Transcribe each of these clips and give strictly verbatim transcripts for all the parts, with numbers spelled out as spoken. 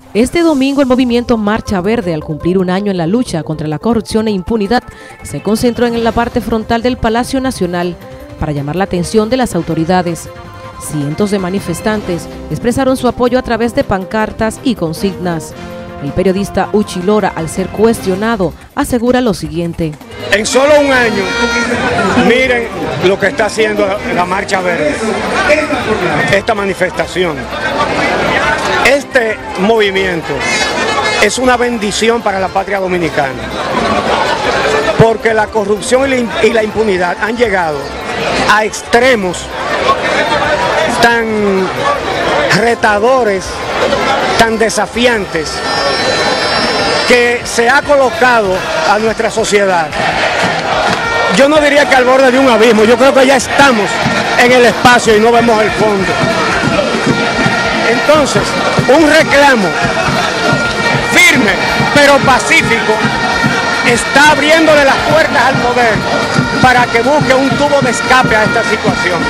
Este domingo el movimiento Marcha Verde, al cumplir un año en la lucha contra la corrupción e impunidad, se concentró en la parte frontal del Palacio Nacional para llamar la atención de las autoridades. Cientos de manifestantes expresaron su apoyo a través de pancartas y consignas. El periodista Uchi Lora, al ser cuestionado, asegura lo siguiente. En solo un año, miren lo que está haciendo la Marcha Verde, esta manifestación. Este movimiento es una bendición para la patria dominicana, porque la corrupción y la impunidad han llegado a extremos tan retadores, tan desafiantes, que se ha colocado a nuestra sociedad. Yo no diría que al borde de un abismo, yo creo que ya estamos en el espacio y no vemos el fondo. Entonces, un reclamo firme pero pacífico está abriéndole las puertas al poder para que busque un tubo de escape a esta situación.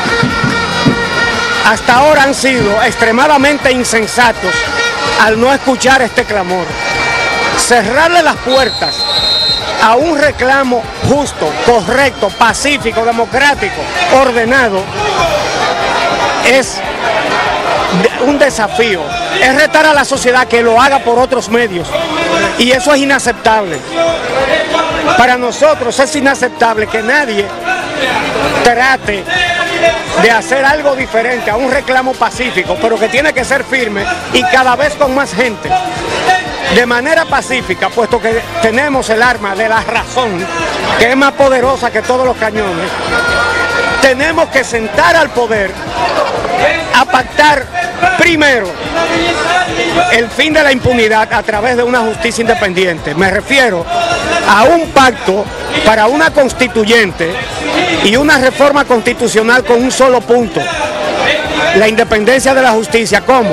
Hasta ahora han sido extremadamente insensatos al no escuchar este clamor. Cerrarle las puertas a un reclamo justo, correcto, pacífico, democrático, ordenado, es un desafío, es retar a la sociedad que lo haga por otros medios, y eso es inaceptable. Para nosotros es inaceptable que nadie trate de hacer algo diferente a un reclamo pacífico, pero que tiene que ser firme y cada vez con más gente, de manera pacífica, puesto que tenemos el arma de la razón, que es más poderosa que todos los cañones. Tenemos que sentar al poder a pactar primero el fin de la impunidad a través de una justicia independiente. Me refiero a un pacto para una constituyente y una reforma constitucional con un solo punto: la independencia de la justicia. ¿Cómo?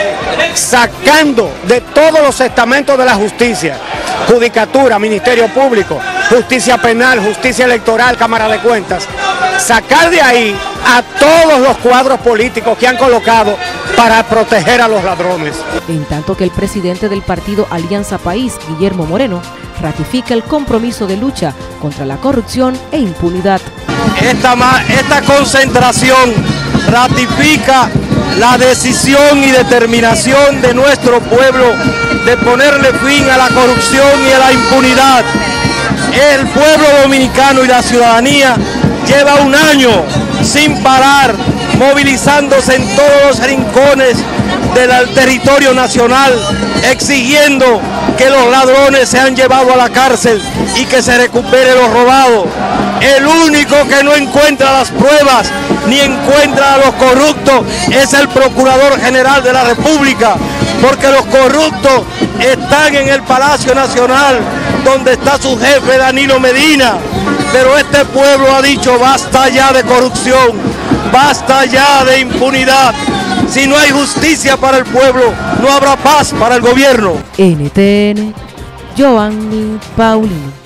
Sacando de todos los estamentos de la justicia, judicatura, ministerio público, justicia penal, justicia electoral, cámara de cuentas, sacar de ahí a todos los cuadros políticos que han colocado para proteger a los ladrones. En tanto que el presidente del partido Alianza País, Guillermo Moreno, ratifica el compromiso de lucha contra la corrupción e impunidad. Esta, esta concentración ratifica la decisión y determinación de nuestro pueblo de ponerle fin a la corrupción y a la impunidad. El pueblo dominicano y la ciudadanía lleva un año sin parar, movilizándose en todos los rincones del territorio nacional, exigiendo que los ladrones sean llevados a la cárcel y que se recupere lo robado. El único que no encuentra las pruebas ni encuentra a los corruptos es el Procurador General de la República, porque los corruptos están en el Palacio Nacional, donde está su jefe Danilo Medina. Pero este pueblo ha dicho: basta ya de corrupción, basta ya de impunidad. Si no hay justicia para el pueblo, no habrá paz para el gobierno. N T N, Joanny Paulino.